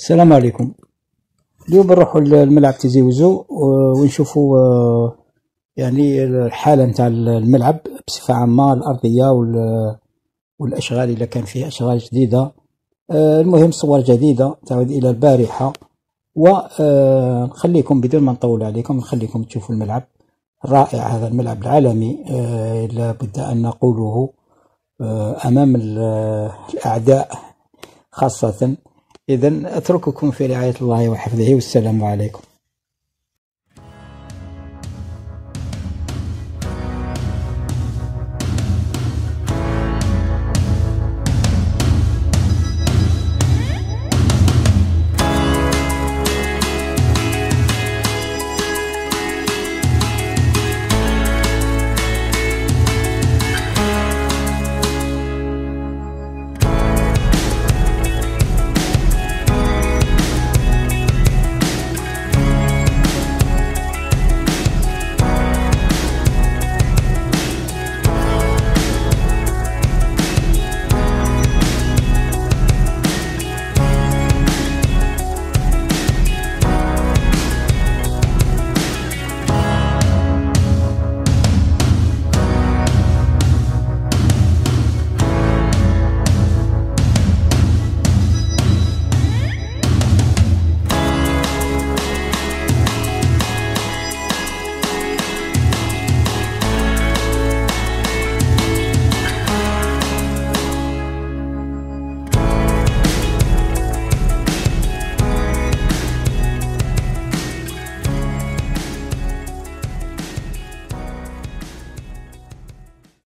السلام عليكم. اليوم بنروحوا الملعب تيزي وزو ونشوفوا يعني الحالة نتاع الملعب بصفة عامة، الأرضية والأشغال إذا كان فيه أشغال جديدة. المهم صور جديدة تعود إلى البارحة، ونخليكم بدون ما نطول عليكم نخليكم تشوفوا الملعب الرائع، هذا الملعب العالمي لابد أن نقوله أمام الأعداء خاصة. إذن أترككم في رعاية الله وحفظه، والسلام عليكم.